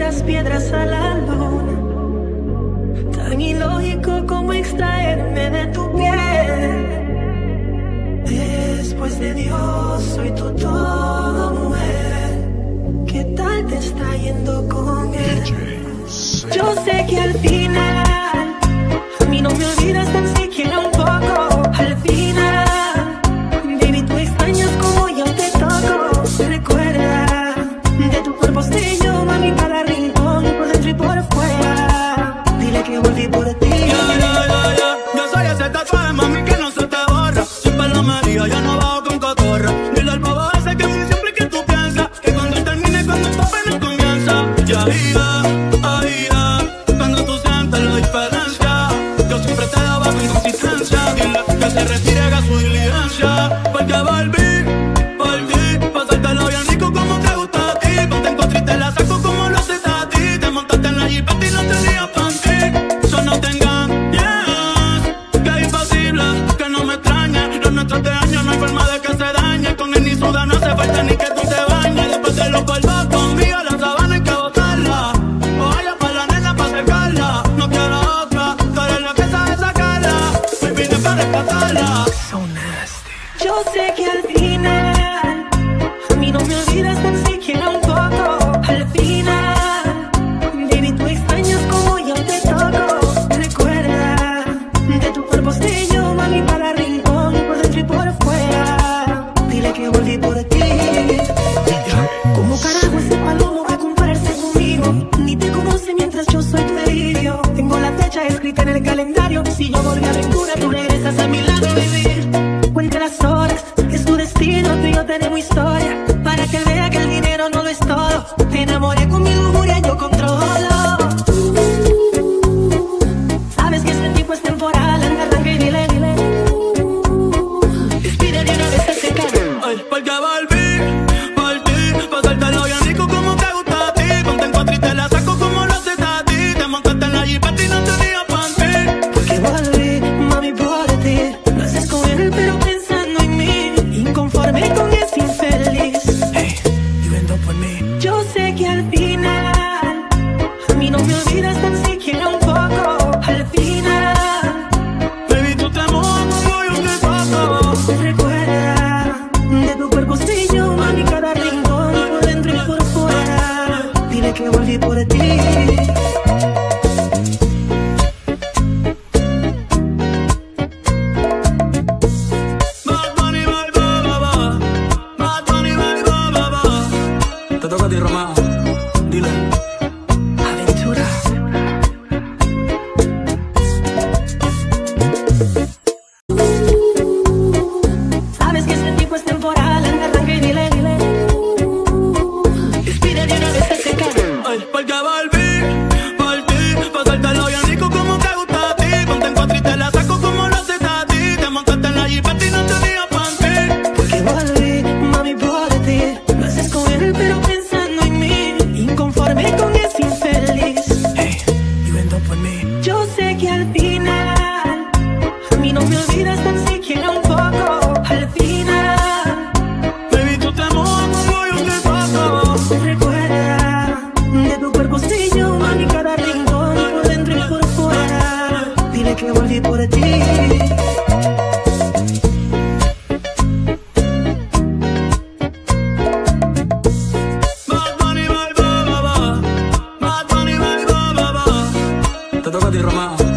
las piedras a la luna. Tan ilógico como extraerme de tu piel. Después de Dios soy tu todo, mujer. ¿Qué tal te está yendo con él? Yo sé que al final a mí no me olvidas tan siquiera un poco. Al final, baby, tú extrañas como yo te toco. Recuerda, de tu cuerpo sé yo, mami, cada rincón, por dentro y por fuera. Dile que volví por ti. Yo soy ese tatuaje, mami, que no se te borra. Siempre lo María, ya no bajo con cotorra. Dile al bobo ese que a mí siempre que tú piensas que cuando él termine, cuando el papel no comienza. Ya cuando tú sientes la diferencia, yo siempre te daba con consistencia. Dile que se retire, haga su diligencia. Porque volví por ti, pasártelo bien rico como te gusta a ti. Ponte en contra y te la saco como lo haces a ti. Te montaste en la jipeta y no tenía pa' ti. Yo no te engañes, que es imposible que no me extrañes. Los nuestros de años no hay forma de que se dañe. Con él ni suda no hace falta ni que tú te bañes. Después de los polvos conmigo, la sabana hay que botarla. O vaya pa' la nena pa' secarla. No quiero otra, tú eres la que sabe sacarla. Me vine para rescatarla. So nasty. Yo sé que al final a mí no me olvidas tan siquiera un poco. Al final, baby, tú extrañas como yo te toco. Recuerda, de tu cuerpo sé yo, mami, para rincón, por dentro y por fuera. Dile que volví por ti. ¿Cómo carajo ese palomo va a compararse conmigo? Ni te conoce mientras yo soy tu delirio. Tengo la fecha escrita en el calendario. Si yo volví a aventura, tú regresas a mi lado, baby. Cuenta las horas, es tu destino, tú y yo tenemos historia. Para que vea que el dinero no lo es todo. Te enamoré con mi lujuria, yo controlo. Sabes que este tipo es temporal, anda, arranca y dile. Despide de una vez ese carro. Ay, porque volví por ti, pasártelo bien rico como te gusta a ti. Ponte en contra y te la saco como lo haces a ti. Te montaste en la jipeta y no tenía pa' ti. Porque volví, mami, por ti. Lo haces con él, pero pensando en mí. Inconforme con ese infeliz. Hey, you end up with me. Yo sé que al final a mí no me olvidas tan siquiera un poco. Al final, Baby, tú te mojas como yo te toco. recuerda, de tu cuerpo sé yo, mami, cada rincón, por dentro y por fuera. Dile que volví por ti. Bad Bunny, bad baba. Bad Bunny, bad baba. Te toca a ti, Romeo. Dile. Aventura. Sabes que este tipo es temporal, anda, arranca y dile. Despide de una vez ese carro. Ay, porque volví por ti, pasártelo bien rico como te gusta a ti. Ponte en contra y te la saco como lo haces a ti. Te montaste en la jipeta y no tenía pa' ti. Porque volví, mami, por ti. Lo haces con él, pero pensando en mí. Inconforme con ese infeliz. Hey, you end up with me. Yo sé que al final a mí no me olvidas tan siquiera un poco. Al final, Baby, tú te mojas como yo te toco. recuerda, de tu cuerpo sé yo, mami, cada rincón, por dentro y por fuera. Dile que volví por ti. Bad Bunny, bad baba. Bad Bunny, bad baba. Te toca a ti, Romeo.